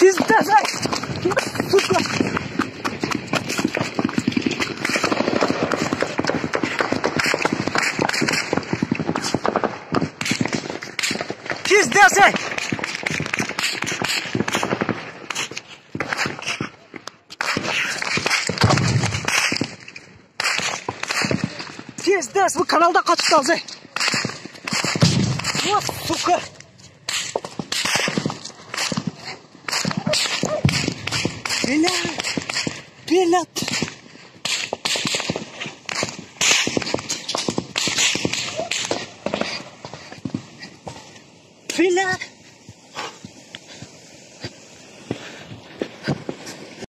Пиздец, ай! Сука! Пиздец, ай! Пиздец, вы каналда қачып қалды. Вот, сука! Блядь!